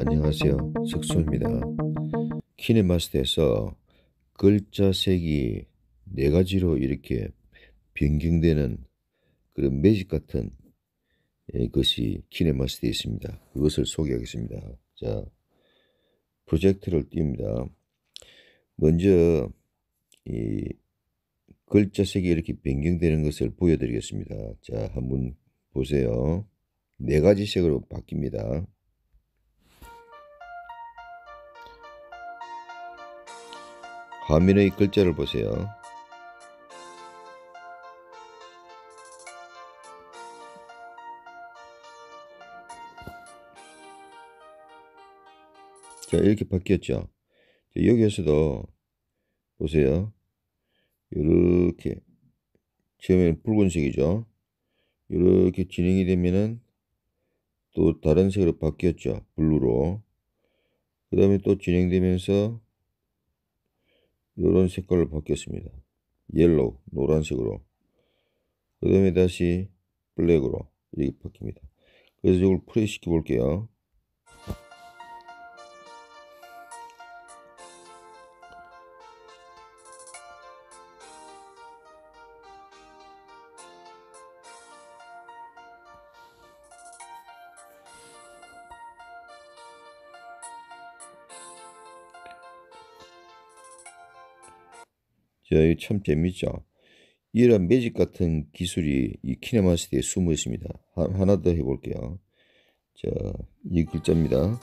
안녕하세요. 석수입니다. 키네마스터에서 글자 색이 네 가지로 이렇게 변경되는 그런 매직 같은 것이 키네마스터에 있습니다. 그것을 소개하겠습니다. 자, 프로젝터를 띄웁니다. 먼저 이 글자 색이 이렇게 변경되는 것을 보여드리겠습니다. 자, 한번 보세요. 네 가지 색으로 바뀝니다. 화면의 글자를 보세요. 자, 이렇게 바뀌었죠. 여기에서도 보세요. 이렇게 처음에는 붉은색이죠. 이렇게 진행이 되면은 또 다른 색으로 바뀌었죠. 블루로. 그 다음에 또 진행되면서 이런 색깔로 바뀌었습니다. 옐로우, 노란색으로. 그 다음에 다시 블랙으로 이렇게 바뀝니다. 그래서 이걸 플레이 시켜 볼게요. 자, 이거 참 재밌죠. 이런 매직 같은 기술이 이 키네마스터에 숨어 있습니다. 하나 더 해볼게요. 자, 이 글자입니다.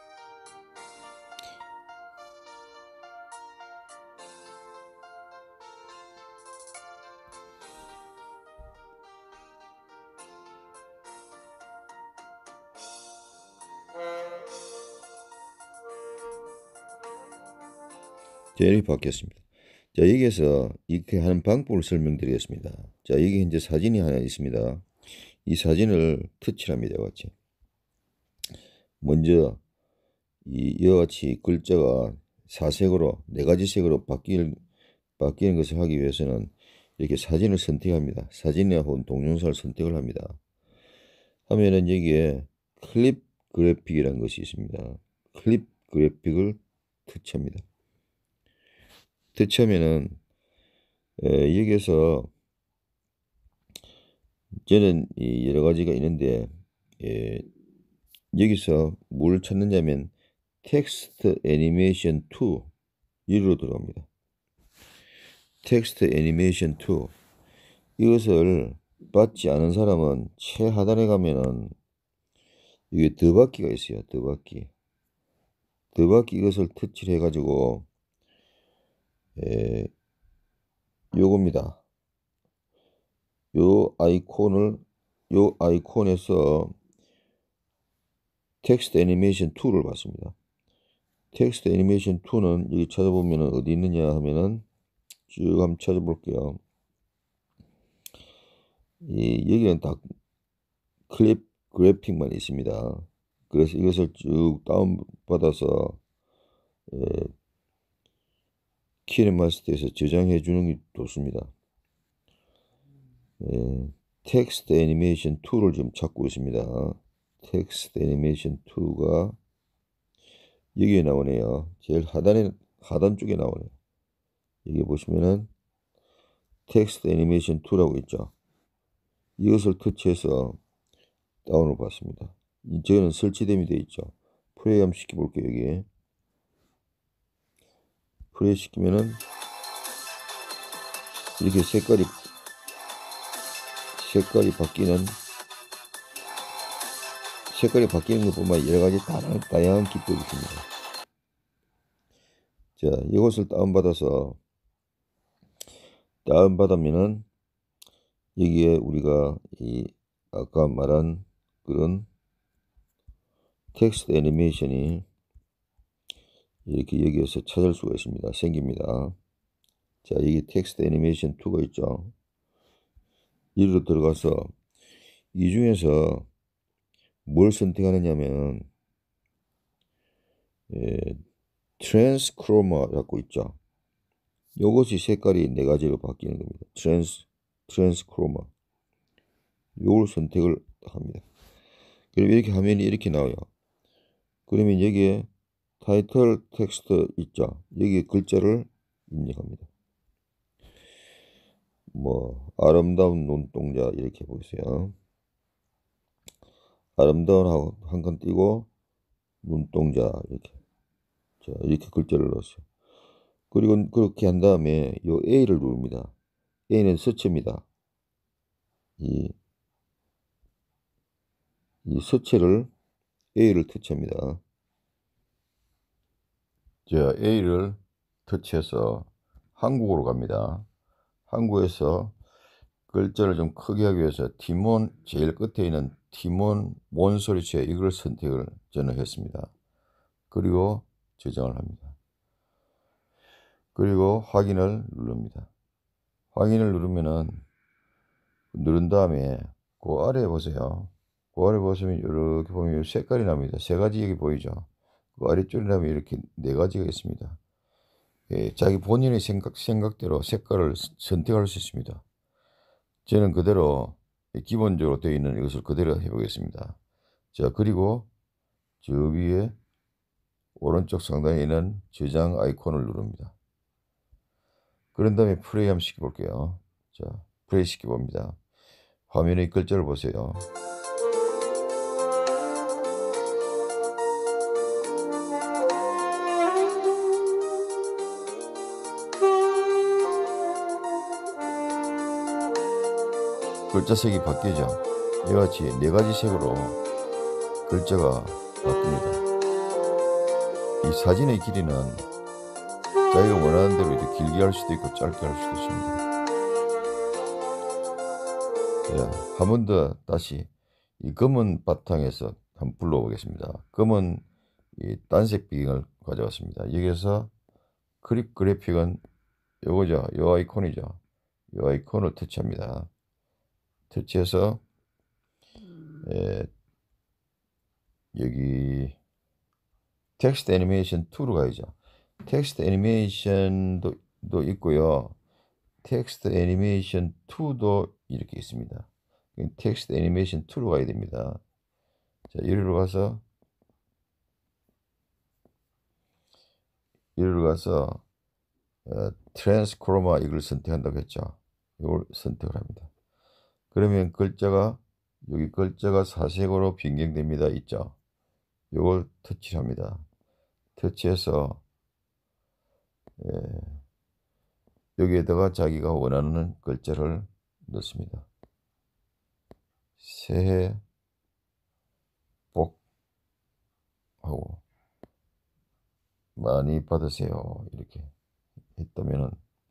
자, 이렇게 바뀌었습니다. 자, 여기에서 이렇게 하는 방법을 설명드리겠습니다. 자, 여기 이제 사진이 하나 있습니다. 이 사진을 터치를 합니다. 이와 같이. 먼저 이와 같이 글자가 사색으로 네 가지 색으로 바뀌는 것을 하기 위해서는 이렇게 사진을 선택합니다. 사진에 혹은 동영상을 선택을 합니다. 하면은 여기에 클립 그래픽이라는 것이 있습니다. 클립 그래픽을 터치합니다. 터치하면은 여기에서 저는 여러 가지가 있는데 여기서 뭘 찾느냐면 텍스트 애니메이션 2 이로 들어갑니다. 텍스트 애니메이션 2 이것을 받지 않은 사람은 최하단에 가면은 이게 더받기가 있어요. 더받기 이것을 터치를 해가지고 요겁니다. 요 아이콘에서 텍스트 애니메이션 2를 봤습니다. 텍스트 애니메이션 2는 여기 찾아보면 어디 있느냐 하면은 쭉 한번 찾아볼게요. 여기는 다 클립 그래픽만 있습니다. 그래서 이것을 쭉 다운받아서 키네마스터에서 저장해 주는 게 좋습니다. 텍스트 애니메이션 2를 지금 찾고 있습니다. 텍스트 애니메이션 2가 여기에 나오네요. 제일 하단 쪽에 나오네요. 여기 보시면은 텍스트 애니메이션 2라고 있죠. 이것을 터치해서 다운을 받습니다. 저는 설치됨이 되어 있죠. 플레이 한번 시켜볼게요. 여기 플레이 시키면은 이렇게 색깔이 바뀌는 것뿐만 여러 가지 다양한 기법이 있습니다. 자, 이것을 다운받으면은 여기에 우리가 아까 말한 그런 텍스트 애니메이션이 이렇게 여기에서 찾을 수가 있습니다. 생깁니다. 자, 여기 텍스트 애니메이션 2가 있죠. 이리로 들어가서 이 중에서 뭘 선택하느냐면 트랜스크로마라고 있죠. 이것이 색깔이 네 가지로 바뀌는 겁니다. 트랜스크로마. 요걸 선택을 합니다. 그럼 이렇게 화면이 이렇게 나와요. 그러면 여기에 타이틀 텍스트 있죠. 여기 글자를 입력합니다. 뭐 아름다운 눈동자 이렇게 보세요. 아름다운 하고 한 칸 띄고 눈동자 이렇게. 자, 이렇게 글자를 넣었어요. 그리고 그렇게 한 다음에 요 A를 누릅니다. A는 서체입니다. 이 서체를 A를 터치합니다. 자, A를 터치해서 한국어로 갑니다. 한국에서 글자를 좀 크게 하기 위해서 티몬 제일 끝에 있는 티몬 몬소리체 이걸 선택을 저는 했습니다. 그리고 저장을 합니다. 그리고 확인을 누릅니다. 확인을 누른 다음에 그 아래에 보세요. 그 아래 보시면 이렇게 보면 색깔이 납니다. 세 가지 여기 보이죠? 그 아래쪽에 나면 이렇게 네 가지가 있습니다. 예, 자기 본인의 생각대로 색깔을 선택할 수 있습니다. 저는 그대로 기본적으로 되어 있는 이것을 그대로 해보겠습니다. 자, 그리고 저 위에 오른쪽 상단에 있는 저장 아이콘을 누릅니다. 그런 다음에 플레이 한번 시켜볼게요. 자, 플레이 시켜봅니다. 화면의 글자를 보세요. 글자 색이 바뀌죠. 이와 같이 네 가지 색으로 글자가 바뀝니다. 이 사진의 길이는 자기가 원하는 대로 이렇게 길게 할 수도 있고 짧게 할 수도 있습니다. 한 번 더 다시 이 검은 바탕에서 한번 불러보겠습니다. 검은 이 단색 배경을 가져왔습니다. 여기서 크립 그래픽은 요거죠. 요 아이콘이죠. 요 아이콘을 터치합니다. 터치해서 여기 텍스트 애니메이션 2로 가야죠. 텍스트 애니메이션도 있고요. 텍스트 애니메이션 2도 이렇게 있습니다. 텍스트 애니메이션 2로 가야 됩니다. 자, 이리로 가서 트랜스크로마 이걸 선택한다고 했죠. 이걸 선택을 합니다. 그러면 여기 글자가 사색으로 변경됩니다. 있죠. 이걸 터치합니다. 터치해서 여기에다가 자기가 원하는 글자를 넣습니다. 새해 복 하고 많이 받으세요. 이렇게 했다면은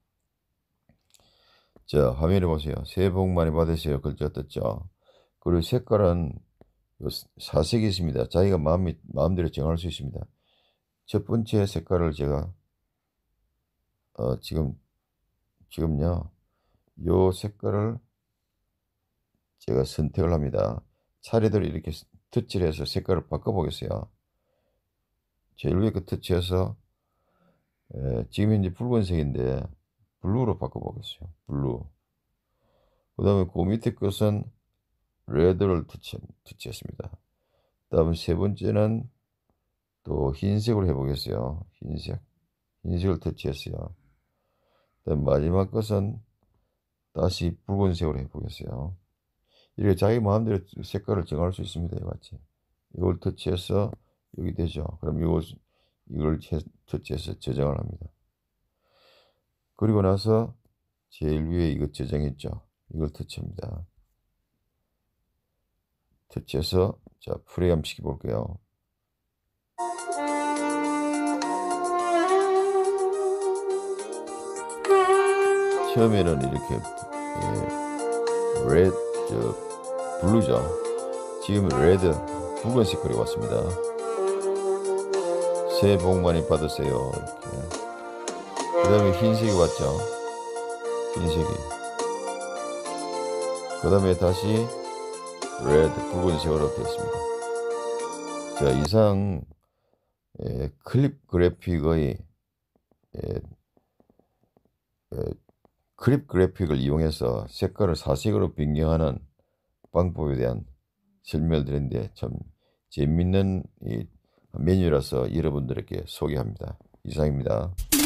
자, 화면에 보세요. 새해 복 많이 받으세요. 글자 떴죠. 그리고 색깔은 사색이 있습니다. 자기가 마음대로 정할 수 있습니다. 첫 번째 색깔을 제가 지금요 요 색깔을 제가 선택을 합니다. 차례대로 이렇게 터치를 해서 색깔을 바꿔 보겠어요. 제일 위에 거 터치해서 지금 현재 붉은색인데 블루로 바꿔 보겠어요. 블루. 그 다음에 그 밑에 것은 레드를 터치했습니다. 다음 세 번째는 또 흰색으로 해보겠어요. 흰색을 터치했어요. 다음 마지막 것은 다시 붉은색으로 해보겠어요. 이렇게 자기 마음대로 색깔을 정할 수 있습니다. 이같이 이걸 터치해서 여기 되죠. 그럼 이걸 터치해서 저장을 합니다. 그리고 나서 제일 위에 이거 저장했죠. 이걸 터치합니다. 터치해서 자, 플레이 한번 시켜볼게요. 처음에는 이렇게 블루죠. 지금 레드 붉은색 그려 왔습니다. 새해 복 많이 받으세요. 이렇게. 그 다음에 흰색이 왔죠. 흰색이. 그 다음에 다시 레드 붉은색으로 되었습니다. 자, 이상 클립 그래픽의 클립 그래픽을 이용해서 색깔을 사색으로 변경하는 방법에 대한 설명을 드렸는데 참 재밌는 메뉴라서 여러분들에게 소개합니다. 이상입니다.